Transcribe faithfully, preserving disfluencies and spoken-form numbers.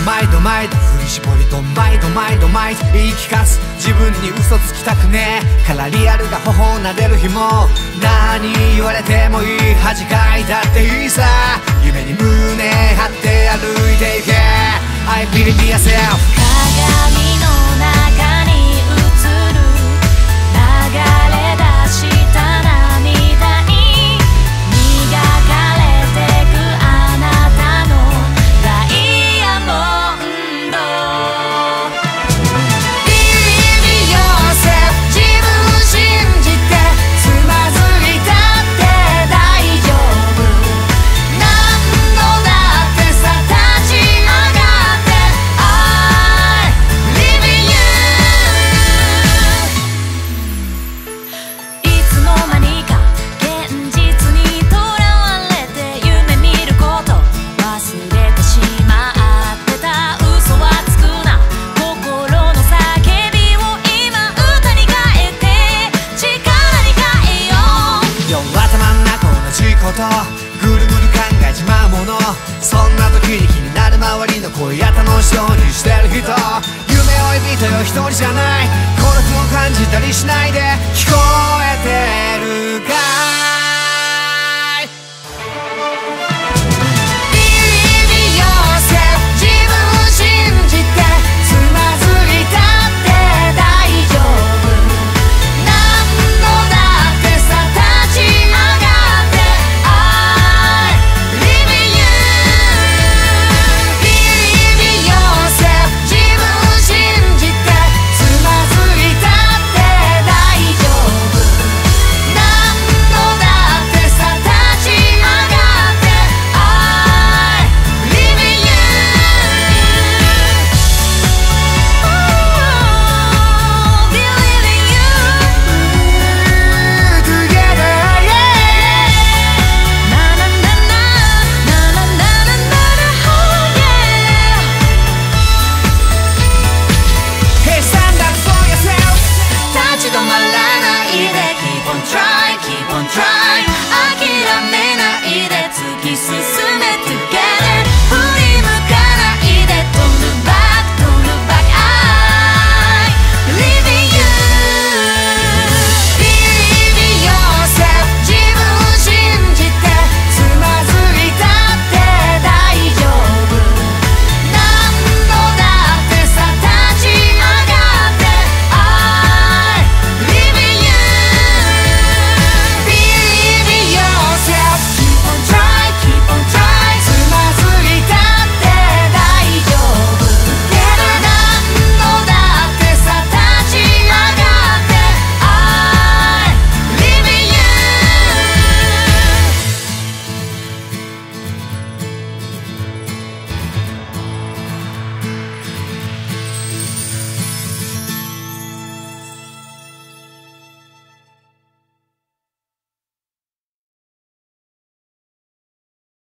毎度毎度振り絞りと毎度毎度毎度言い聞かす自分に嘘つきたくねえからリアルが頬を撫でる日も何言われてもいい恥かいたっていいさ夢に胸張って歩いていけ I believe in yourself 鏡の中に映る流れ出した涙に磨かれてくあなたのダイヤモンド Believe in yourself 自分信じてつまずいたって大丈夫何度だってさ立ち上がって I believe in you いつの間にか現実にとらわれて夢見ること忘れてしまってた嘘はつくな心の叫びを今歌に変えて力に変えようよ頭ん中同じことぐるぐる考えちまうものそんな時に気になる周りの声や楽しそうにしてる人夢追い人よ一人じゃない孤独を感じたりしないで聞こえてるか